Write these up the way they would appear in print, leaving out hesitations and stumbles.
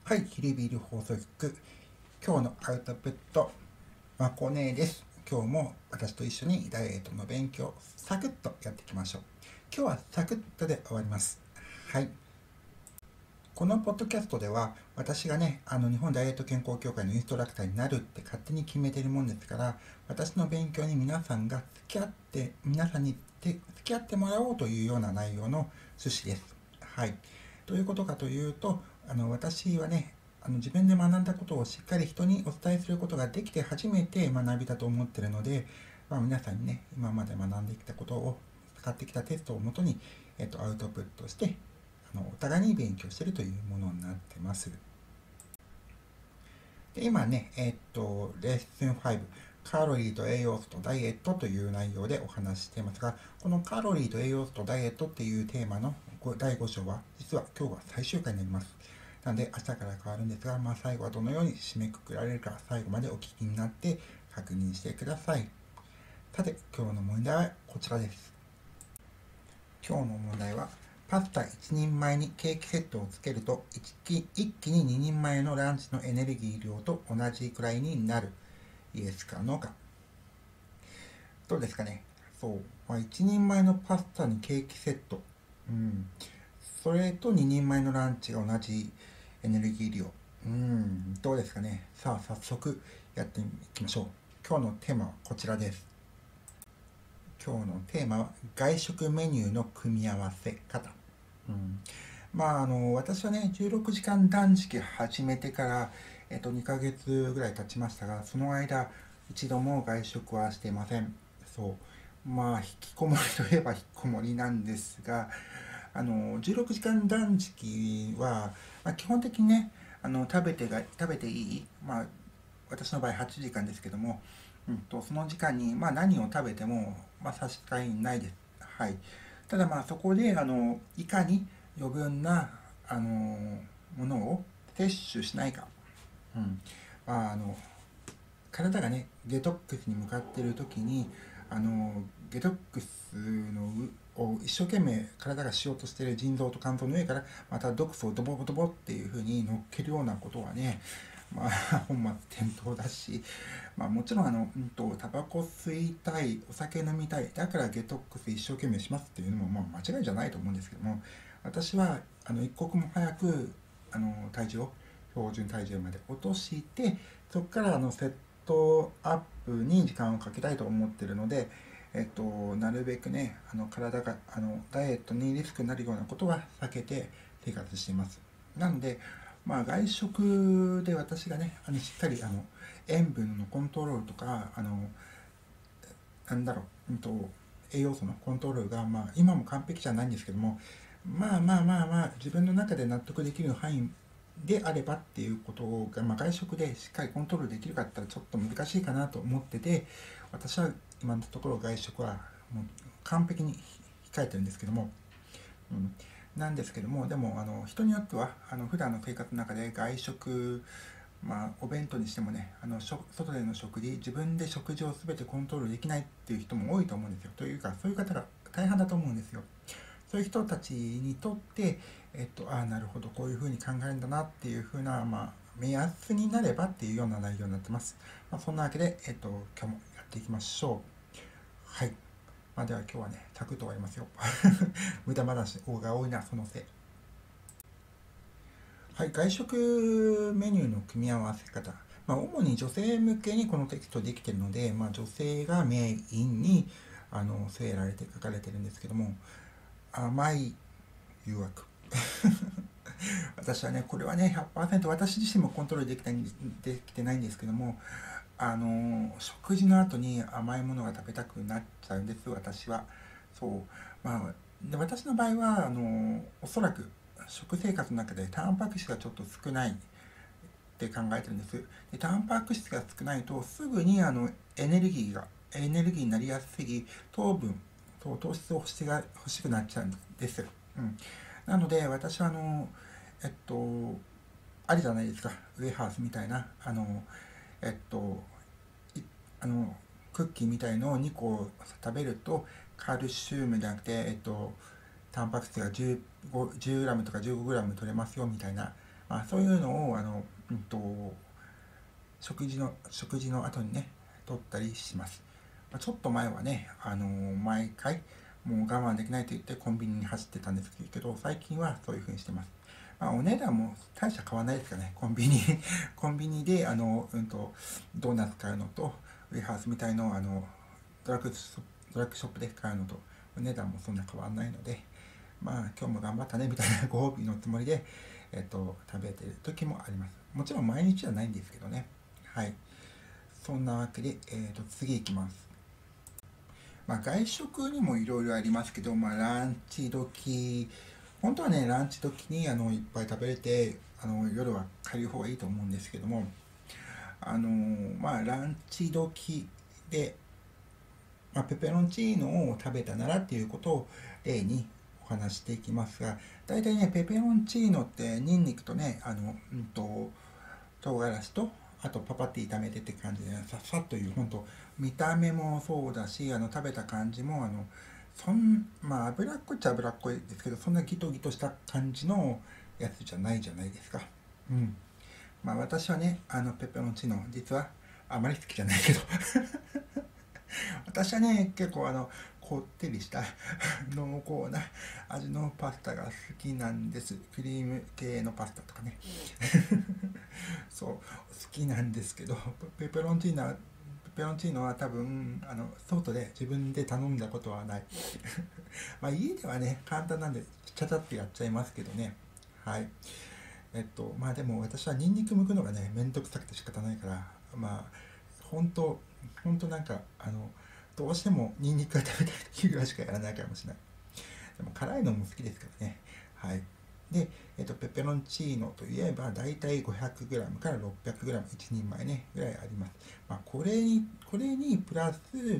はい、ヒリビル放送局、今日のアウトプット、まこねです。今日も私と一緒にダイエットの勉強、サクッとやっていきましょう。今日はサクッとで終わります。はい。このポッドキャストでは、私がね、日本ダイエット健康協会のインストラクターになるって勝手に決めてるもんですから、私の勉強に皆さんに付き合ってもらおうというような内容の趣旨です。はい。どういうことかというと、私はね、自分で学んだことをしっかり人にお伝えすることができて初めて学びだと思ってるので、皆さんにね、今まで学んできたことを使ってきたテストをもとに、アウトプットして、お互いに勉強しているというものになってます。で今ね、レッスン5、カロリーと栄養素とダイエットという内容でお話ししていますが、このカロリーと栄養素とダイエットっていうテーマの第5章は、実は今日が最終回になります。なので明日から変わるんですが、最後はどのように締めくくられるか、最後までお聞きになって確認してください。さて、今日の問題はこちらです。今日の問題は、パスタ1人前にケーキセットをつけると一気に2人前のランチのエネルギー量と同じくらいになる。イエスかノーか。どうですかね。そう。1人前のパスタにケーキセット。それと2人前のランチが同じエネルギー量。どうですかね。さあ、早速やっていきましょう。今日のテーマはこちらです。今日のテーマは外食メニューの組み合わせ方。私はね、16時間断食始めてから、2ヶ月ぐらい経ちましたが、その間、一度も外食はしていません。そう。引きこもりといえば引きこもりなんですが、16時間断食は、基本的にね、食べていい、私の場合8時間ですけども、その時間に、何を食べても、差し支えないです。はい。ただそこで、いかに余分な、ものを摂取しないか。うん。まあ、あの、体がね、デトックスに向かっている時に、デトックスを一生懸命体がしようとしている腎臓と肝臓の上から、また毒素をドボドボっていう風に乗っけるようなことはね、本末転倒だし、もちろんタバコ吸いたい、お酒飲みたい、だからデトックス一生懸命しますっていうのも、間違いじゃないと思うんですけども、私は、一刻も早く、体重を、標準体重まで落として、そこからセットアップに時間をかけたいと思っているので、なるべくね、体が、ダイエットにリスクになるようなことは避けて生活しています。なので、外食で私がね、しっかり、塩分のコントロールとか、なんだろう、栄養素のコントロールが、今も完璧じゃないんですけども、自分の中で納得できる範囲であればっていうことが、外食でしっかりコントロールできるかって言ったらちょっと難しいかなと思ってて、私は今のところ外食はもう完璧に控えてるんですけども、なんですけども、でも人によっては普段の生活の中で外食、お弁当にしてもね、外での食事、自分で食事を全てコントロールできないっていう人も多いと思うんですよ。というか、そういう方が大半だと思うんですよ。そういう人たちにとって、なるほど、こういうふうに考えるんだなっていうふうな、目安になればっていうような内容になってます。そんなわけで、今日もやっていきましょう。はい。では今日はね、サクッと終わりますよ。無駄話が多いな、そのせい。はい、外食メニューの組み合わせ方。主に女性向けにこのテキストできているので、女性がメインに据えられて書かれてるんですけども、甘い誘惑。私はね、これはね、100%私自身もコントロールできてないんですけども、食事の後に甘いものが食べたくなっちゃうんです、私は。そう。で私の場合は、おそらく食生活の中でタンパク質がちょっと少ないって考えてるんです。で、タンパク質が少ないと、すぐにエネルギーになりやすい糖質を欲しくなっちゃうんです。なので、私はえっと、ありじゃないですか。ウェハースみたいな、えっと、いあの、クッキーみたいのを2個食べると、カルシウムじゃなくて、タンパク質が10g とか 15g 取れますよみたいな、 そういうのを食事の後にね取ったりします。ちょっと前はね、毎回もう我慢できないと言ってコンビニに走ってたんですけど、最近はそういう風にしてます。お値段も大した変わらないですかね。コンビニコンビニでドーナツ買うのと、ウェハースみたいのドラッグショップで買うのとお値段もそんな変わらないので、今日も頑張ったねみたいなご褒美のつもりで、食べてる時もあります。もちろん毎日じゃないんですけどね。はい。そんなわけで、次行きます。外食にもいろいろありますけど、ランチ時、本当はね、ランチ時にいっぱい食べれて、夜は軽い方がいいと思うんですけども、ランチ時で、ペペロンチーノを食べたならっていうことを例にお話していきますが、大体ね、ペペロンチーノってニンニクとね、唐辛子と、あとパパって炒めてって感じで、さっさっという、本当見た目もそうだし、食べた感じも、脂っこいっちゃ脂っこいですけど、そんなギトギトした感じのやつじゃないじゃないですか。うん。私はね、ペペロンチーノ、実はあまり好きじゃないけど私はね、結構こってりした濃厚な味のパスタが好きなんです。クリーム系のパスタとかねそう、好きなんですけど、ペペロンチーノは多分、外で自分で頼んだことはない家ではね、簡単なんで、ちゃちゃってやっちゃいますけどね。はい。でも私はニンニク剥くのがね、めんどくさくて仕方ないから、本当なんか、どうしてもニンニクが食べたい時ぐらいしかやらないかもしれない。でも辛いのも好きですからね。はい。で、ペペロンチーノといえば、だいたい 500g から 600g、1人前ね、ぐらいあります。これにプラス、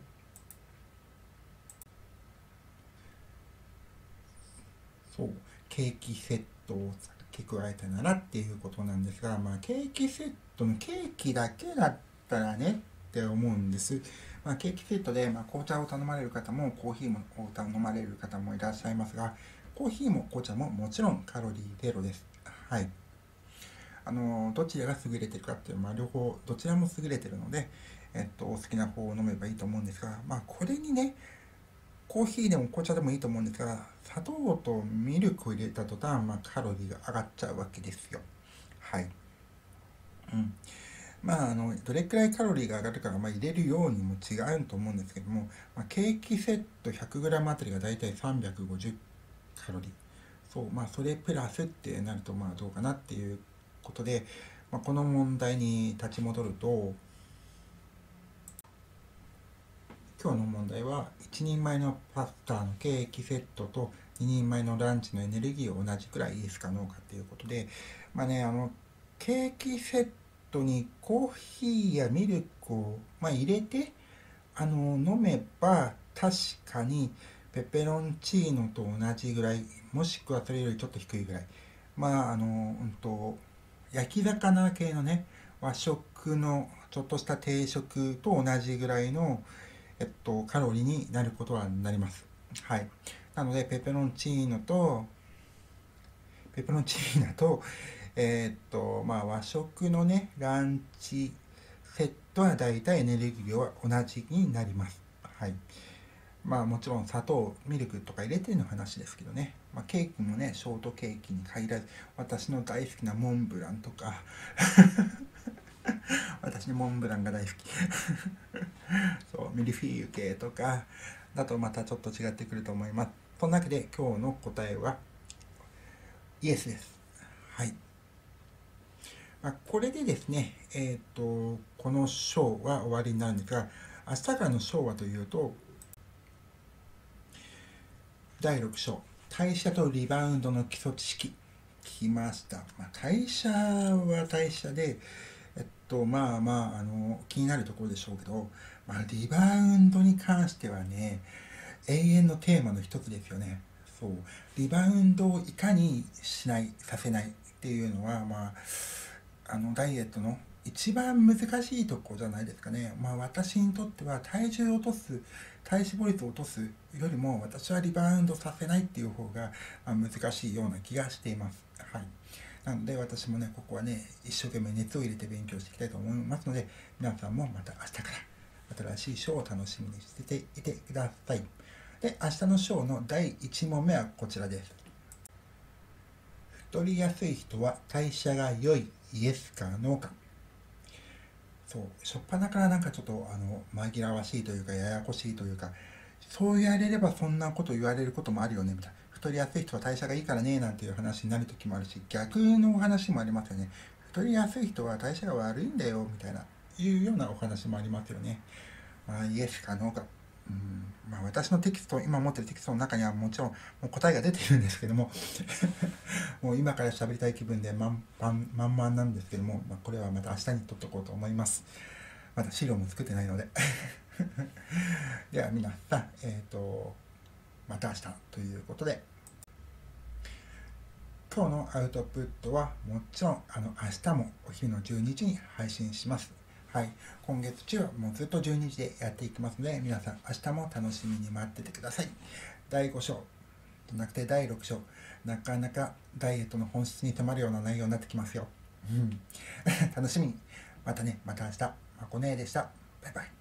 そう、ケーキセットを付け加えたならっていうことなんですが、ケーキセットのケーキだけだったらねって思うんです。ケーキセットで、紅茶を頼まれる方もコーヒーも頼まれる方もいらっしゃいますが、コーヒーも紅茶ももちろんカロリーゼロです。はい。どちらが優れてるかっていう、両方、どちらも優れてるので、お好きな方を飲めばいいと思うんですが、これにね、コーヒーでも紅茶でもいいと思うんですが、砂糖とミルクを入れた途端、カロリーが上がっちゃうわけですよ。はい。うん。どれくらいカロリーが上がるかが、入れるようにも違うと思うんですけども、ケーキセット 100g あたりがだいたい350カロリー。そう、それプラスってなると、どうかなっていうことで、この問題に立ち戻ると、今日の問題は1人前のパスタのケーキセットと2人前のランチのエネルギーを同じくらいイエスかノーかっていうことで、ケーキセットにコーヒーやミルクを、入れて飲めば確かにペペロンチーノと同じぐらい、もしくはそれよりちょっと低いぐらい、焼き魚系のね、和食のちょっとした定食と同じぐらいのカロリーになることはなります。はい。なので、ペペロンチーノと、和食のね、ランチセットはだいたいエネルギー量は同じになります。はい。もちろん砂糖、ミルクとか入れての話ですけどね。ケーキもね、ショートケーキに限らず、私の大好きなモンブランとか私のモンブランが大好きそうミルフィーユ系とかだとまたちょっと違ってくると思います。そんなわけで今日の答えはイエスです。はい。これでですね、この章は終わりになるんですが、明日からの章はというと、第6章、代謝とリバウンドの基礎知識、来ました。代謝は代謝で、気になるところでしょうけど、リバウンドに関してはね、永遠のテーマの一つですよね。そう。リバウンドをいかにさせないっていうのは、ダイエットの一番難しいところじゃないですかね。私にとっては体脂肪率を落とすよりも、私はリバウンドさせないっていう方が難しいような気がしています。はい。 なので私もね、ここはね、一生懸命熱を入れて勉強していきたいと思いますので、皆さんもまた明日から新しい章を楽しみにしていてください。で、明日の章の第1問目はこちらです。太りやすい人は代謝が良い、イエスかノーか。そう、初っ端からなんかちょっと紛らわしいというか、ややこしいというか、そう言われればそんなこと言われることもあるよねみたいな。太りやすい人は代謝がいいからねなんていう話になる時もあるし、逆のお話もありますよね。太りやすい人は代謝が悪いんだよみたいないうようなお話もありますよね。まあ、イエスかノーか。まあ、私のテキスト、今持ってるテキストの中にはもちろんもう答えが出ているんですけどももう今から喋りたい気分で満々なんですけども、これはまた明日に撮っとこうと思います。まだ資料も作ってないのででは皆さん、また明日ということで、今日のアウトプットはもちろん明日もお昼の12時に配信します。はい、今月中はもうずっと12時でやっていきますので、皆さん明日も楽しみに待っててください。第5章じゃなくて第6章、なかなかダイエットの本質に迫るような内容になってきますよ。楽しみに。またね、また明日。まこねえでした。バイバイ。